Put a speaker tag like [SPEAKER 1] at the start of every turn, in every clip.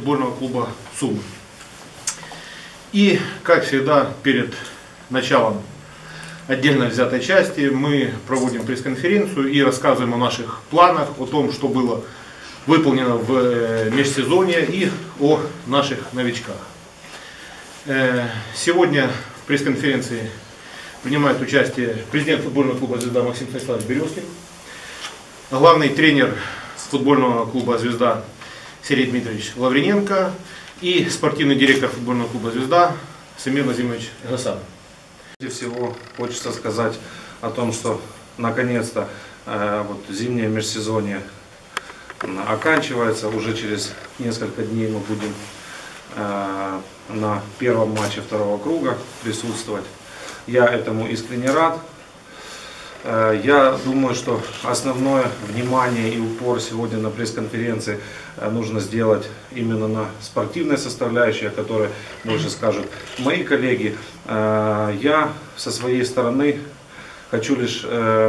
[SPEAKER 1] футбольного клуба «Сумы». И, как всегда, перед началом отдельно взятой части мы проводим пресс-конференцию и рассказываем о наших планах, о том, что было выполнено в межсезонье и о наших новичках. Сегодня в пресс-конференции принимает участие президент футбольного клуба «Звезда» Максим Станиславович Березкин, главный тренер футбольного клуба «Звезда» Сергей Дмитриевич Лавриненко и спортивный директор футбольного клуба «Звезда» Самир Назимович Гасанов.
[SPEAKER 2] Прежде всего хочется сказать о том, что наконец-то зимнее межсезонье оканчивается. Уже через несколько дней мы будем на первом матче второго круга присутствовать. Я этому искренне рад. Я думаю, что основное внимание и упор сегодня на пресс-конференции нужно сделать именно на спортивной составляющей, о которой больше скажут мои коллеги. Я со своей стороны хочу лишь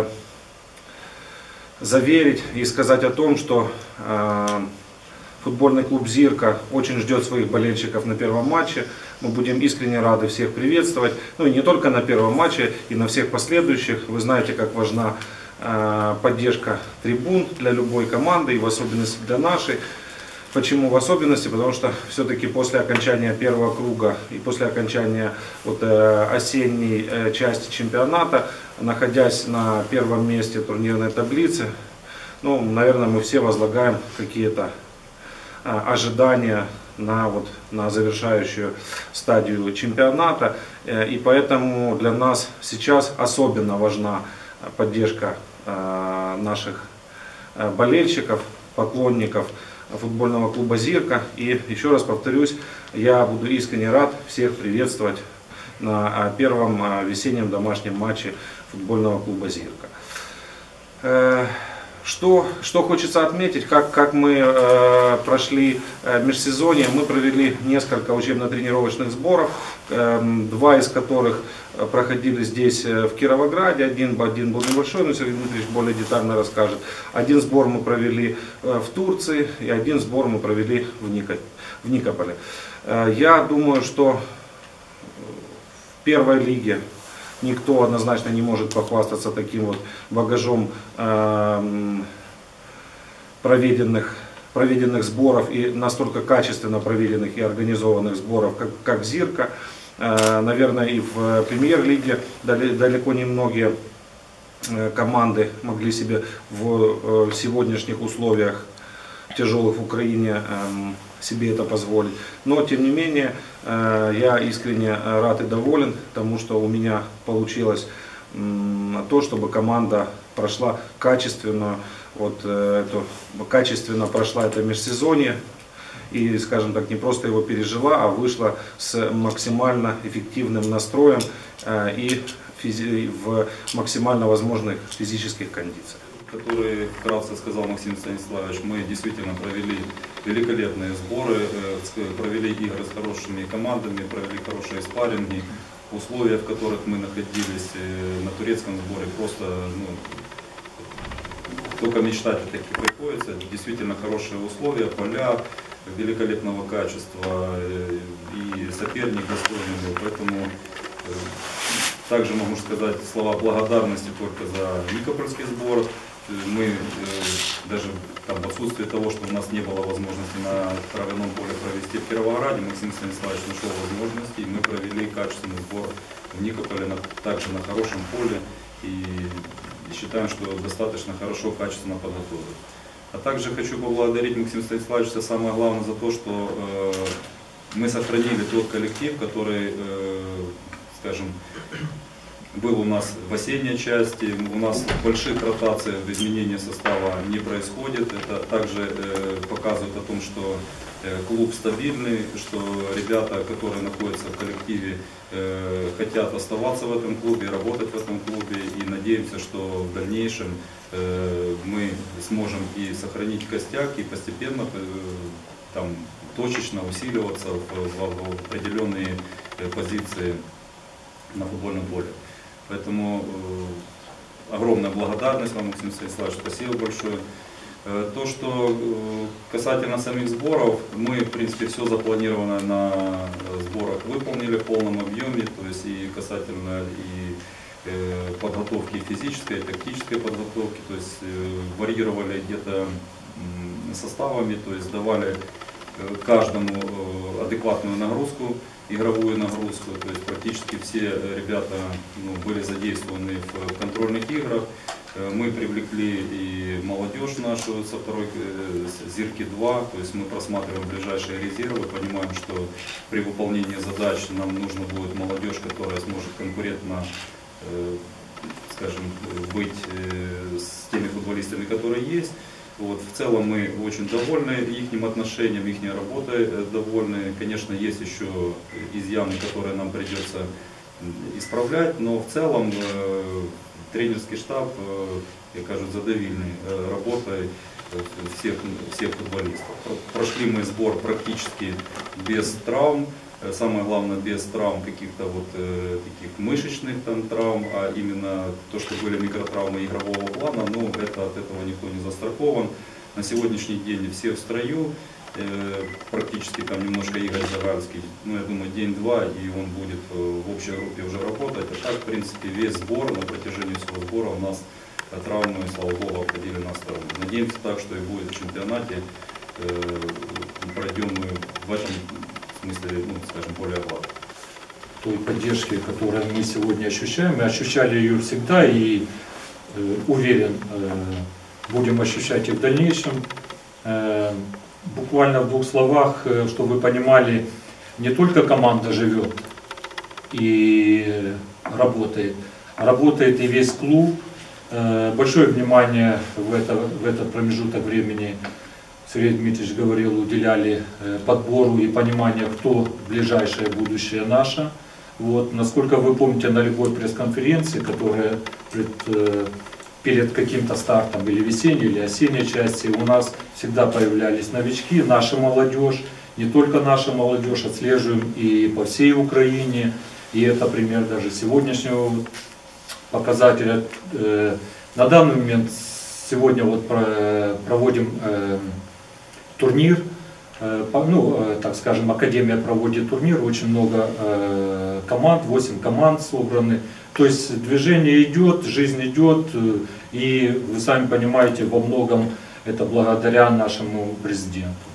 [SPEAKER 2] заверить и сказать о том, что футбольный клуб «Зирка» очень ждет своих болельщиков на первом матче. Мы будем искренне рады всех приветствовать. Ну и не только на первом матче, и на всех последующих. Вы знаете, как важна поддержка трибун для любой команды, и в особенности для нашей. Почему в особенности? Потому что все-таки после окончания первого круга и после окончания осенней части чемпионата, находясь на первом месте турнирной таблицы, наверное, мы все возлагаем какие-то ожидания на завершающую стадию чемпионата. И поэтому для нас сейчас особенно важна поддержка наших болельщиков, поклонников футбольного клуба «Зирка». И еще раз повторюсь, я буду искренне рад всех приветствовать на первом весеннем домашнем матче футбольного клуба «Зирка». Что хочется отметить, как мы прошли межсезонье. Мы провели несколько учебно-тренировочных сборов, два из которых проходили здесь, в Кировограде. Один был небольшой, но Сергей Дмитриевич более детально расскажет. Один сбор мы провели в Турции, и один сбор мы провели в Никополе. Я думаю, что в первой лиге никто однозначно не может похвастаться таким вот багажом проведенных сборов и настолько качественно проведенных и организованных сборов, как «Зирка». Наверное, и в премьер-лиге далеко не многие команды могли себе в сегодняшних условиях тяжелых в Украине себе это позволить. Но, тем не менее, я искренне рад и доволен тому, что у меня получилось то, чтобы команда прошла качественно прошла это межсезонье. И, скажем так, не просто его пережила, а вышла с максимально эффективным настроем и в максимально возможных физических кондициях.
[SPEAKER 3] Который вкратце сказал Максим Станиславович, мы действительно провели великолепные сборы, провели игры с хорошими командами, провели хорошие спарринги. Условия, в которых мы находились на турецком сборе, просто только мечтать о таких приходится. Действительно хорошие условия, поля великолепного качества и соперник достойный был. Поэтому также могу сказать слова благодарности только за никопольский сбор. Мы даже в отсутствие того, что у нас не было возможности на травяном поле провести в Кировограде, Максим Станиславович нашел возможности, и мы провели качественный сбор в Никополе также на хорошем поле, и считаем, что достаточно хорошо, качественно подготовили. А также хочу поблагодарить Максима Станиславовича самое главное за то, что мы сохранили тот коллектив, который, скажем, был у нас в осенней части, у нас больших ротаций в изменении состава не происходит. Это также показывает о том, что клуб стабильный, что ребята, которые находятся в коллективе, хотят оставаться в этом клубе, работать в этом клубе, и надеемся, что в дальнейшем мы сможем и сохранить костяк, и постепенно точечно усиливаться в определенные позиции на футбольном поле. Поэтому огромная благодарность вам, Максим Станиславович, спасибо большое. То, что касательно самих сборов, мы, в принципе, все запланировано на сборах выполнили в полном объеме, то есть и касательно и подготовки физической, и тактической подготовки, то есть варьировали где-то составами, то есть давали каждому адекватную нагрузку, игровую нагрузку, то есть практически все ребята были задействованы в контрольных играх. Мы привлекли и молодежь нашу со второй Зирки-2, то есть мы просматриваем ближайшие резервы, понимаем, что при выполнении задач нам нужно будет молодежь, которая сможет конкурентно, скажем, быть с теми футболистами, которые есть. Вот, в целом мы очень довольны их отношением, их работой довольны. Конечно, есть еще изъяны, которые нам придется исправлять, но в целом тренерский штаб, я кажу, задовольный работой всех футболистов. Прошли мы сбор практически без травм, самое главное без травм каких-то вот таких мышечных там травм, а именно то, что были микротравмы игрового плана, но от этого никто не застрахован. На сегодняшний день все в строю, практически там немножко Игорь Загарский, я думаю, день-два, и он будет в общей группе уже работать. А так, в принципе, весь сбор, на протяжении всего сбора у нас травмы, слава богу, обходили на сторону. Надеемся так, что и будет в чемпионате, пройдем мы в этом смысле, скажем, более гладко.
[SPEAKER 4] Той поддержки, которую мы сегодня ощущаем, мы ощущали ее всегда и уверен, будем ощущать и в дальнейшем. Буквально в двух словах, чтобы вы понимали, не только команда живет и работает, а работает и весь клуб. Большое внимание в этот промежуток времени, Сергей Дмитриевич говорил, уделяли подбору и пониманию, кто ближайшее будущее наше. Вот. Насколько вы помните, на любой пресс-конференции, которая перед каким-то стартом или весенней, или осенней части, у нас всегда появлялись новички, наша молодежь, не только наша молодежь, отслеживаем и по всей Украине, и это пример даже сегодняшнего показателя. На данный момент сегодня вот проводим турнир, так скажем, Академия проводит турнир, очень много команд, 8 команд собраны. То есть движение идет, жизнь идет, и вы сами понимаете, во многом это благодаря нашему президенту.